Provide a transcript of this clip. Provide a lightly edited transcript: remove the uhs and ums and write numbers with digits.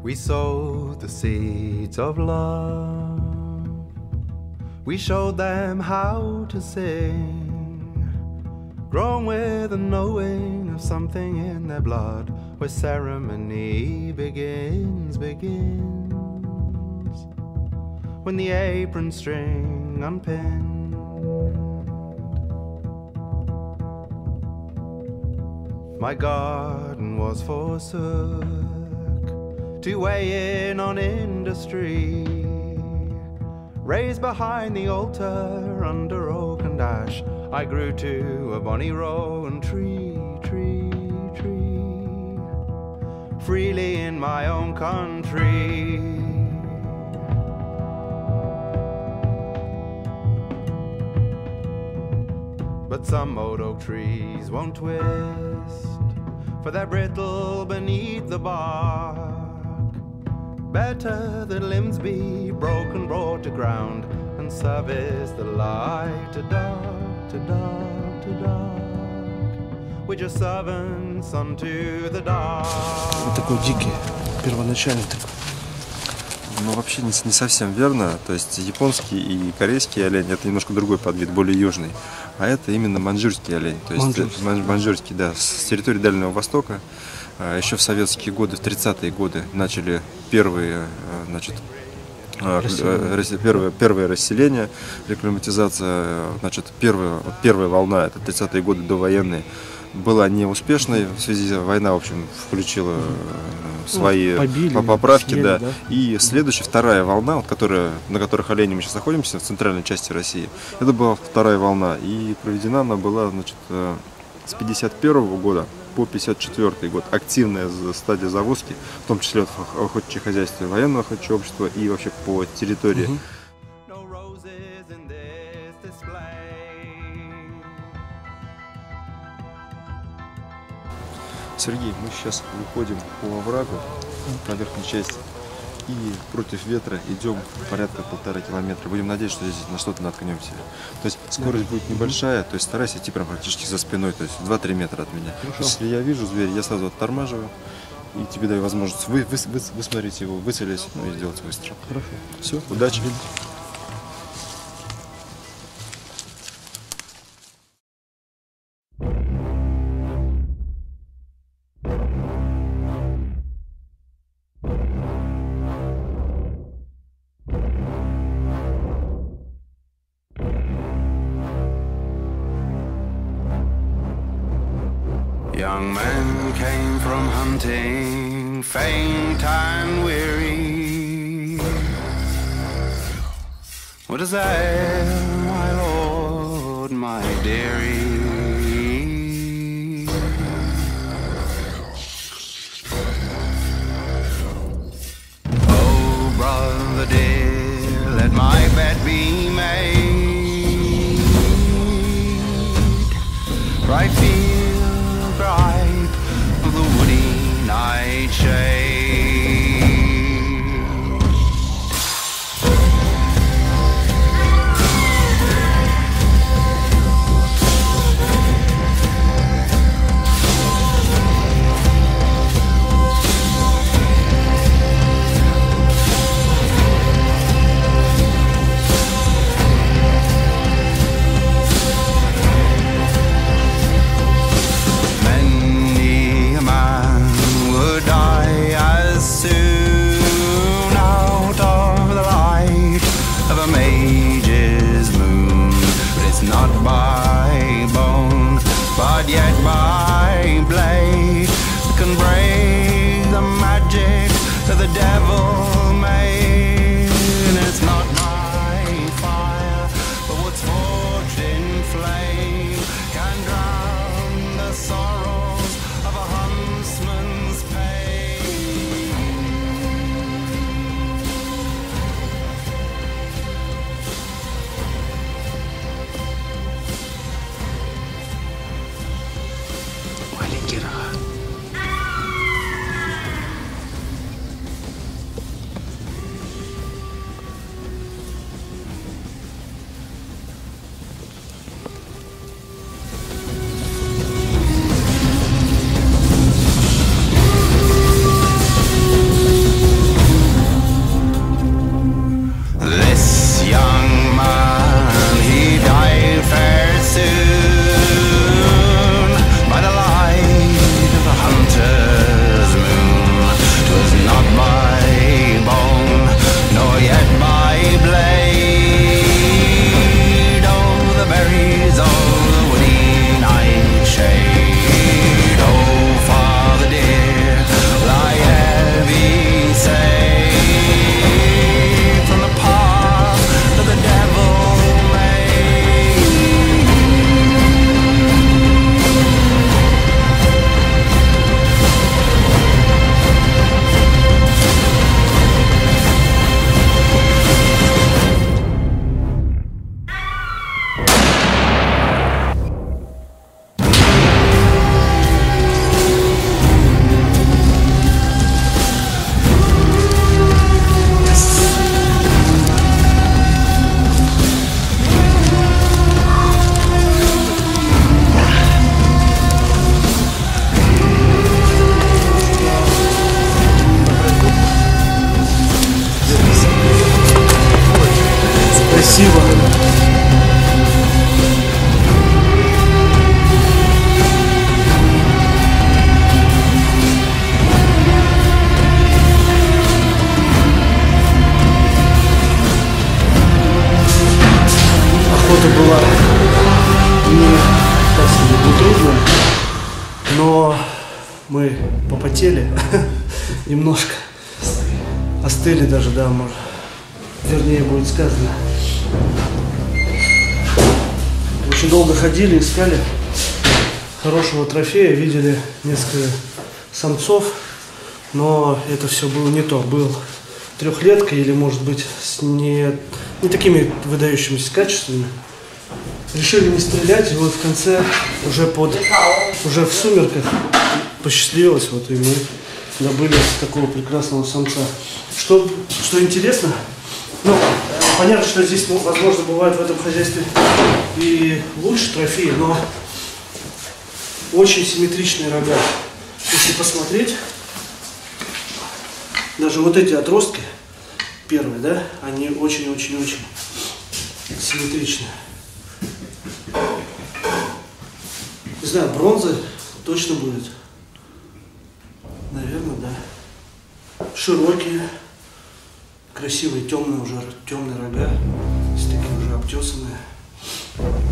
We sowed the seeds of love. We showed them how to sing, grown with a knowing of something in their blood, where ceremony begins, when the apron string unpinned. My garden was forsook to weigh in on industry, raised behind the altar under oak and ash. I grew to a bonny rowan tree, freely in my own country. But some old oak trees won't twist, for they're brittle beneath the bark. Better that limbs be broken, brought to ground, and service the light to dark, to dark, to dark. We're just servants unto the dark. Вот такой дикий, первоначальный такой. Ну, вообще не совсем верно. То есть японский и корейский олень — это немножко другой подвид, более южный. А это именно маньчжурский олень. То есть маньчжурский, да, с территории Дальнего Востока. Еще в советские годы, в 30-е годы, начали первые, значит, первое расселение, рекламатизация. Значит, первая волна, это 30-е годы довоенные, была неуспешной. В связи с войной, в общем, включила свои поправки, съели, да. И следующая, вторая волна, вот, на которых олени мы сейчас находимся, в центральной части России, это была вторая волна. И проведена она была, значит, с 51 года по 54 год. Активная стадия завозки, в том числе в охотничьих хозяйствах военного охотничьего общества и вообще по территории. Сергей, мы сейчас выходим по оврагу на верхней части и против ветра идем порядка 1,5 километра. Будем надеяться, что здесь на что-то наткнемся. То есть скорость будет небольшая, то есть старайся идти прям практически за спиной, то есть 2-3 метра от меня. Если я вижу зверя, я сразу оттормаживаю и тебе даю возможность высмотреть его, выцелить, ну и сделать выстрел. Хорошо. Все, удачи. Young men came from hunting, faint and weary. What is that, my lord, my dearie? Oh, brother dear, let my bed be made. Right field bright of the woody nightshade. осели немножко. Остыли даже, да, может. Вернее, будет сказано. Очень долго ходили, искали хорошего трофея, видели несколько самцов, но это все было не то. Был трехлетка или, может быть, с не такими выдающимися качествами. Решили не стрелять, и вот в конце, уже в сумерках посчастливилось, вот, и мы добыли такого прекрасного самца. Что интересно, ну, понятно, что здесь, ну, возможно, бывает в этом хозяйстве и лучше трофеи, но очень симметричные рога. Если посмотреть, даже вот эти отростки, первые, да, они очень-очень-очень симметричные. Не знаю, бронза точно будет. Наверное, да. Широкие, красивые, темные рога, с такие уже обтесанные.